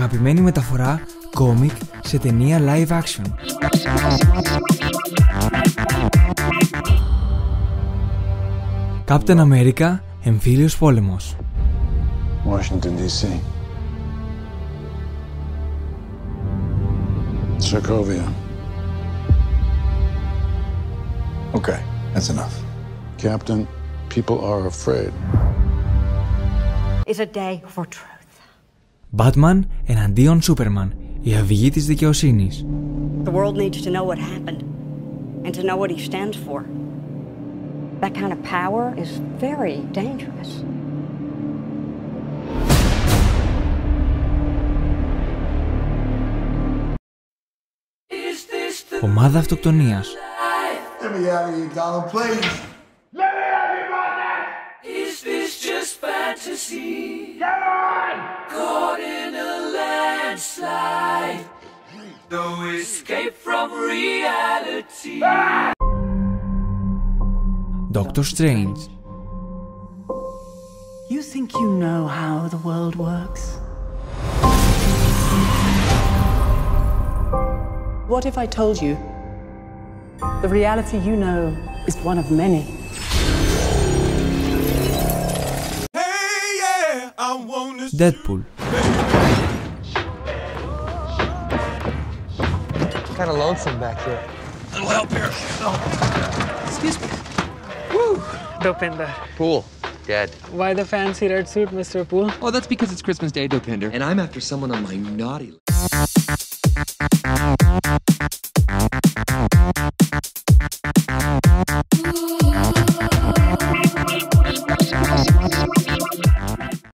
αγαπημένη μεταφορά κόμικ σε ταινία live action. Captain America, εμφύλιος πόλεμος. Washington, D.C. Sokovia. Okay, that's enough. Captain, people are afraid. It's a day for truth. Batman εναντίον Superman, η αυγή της δικαιοσύνης. The world needs to know what happened and to know what he stands for. That kind of power is very dangerous. Ομάδα αυτοκτονίας. Let me out of here, Donald, please. Let me out of here, Batman! Is this just fantasy? Come on! Caught in a landslide. No escape from reality. Doctor Strange. You think you know how the world works? What if I told you the reality you know is one of many? Deadpool. Kind of lonesome back here. Little help here. Oh. Excuse me. Woo! Dopinder. Pool. Dead. Why the fancy red suit, Mr. Poole? Oh, that's because it's Christmas Day, Dopinder. And I'm after someone on my naughty list.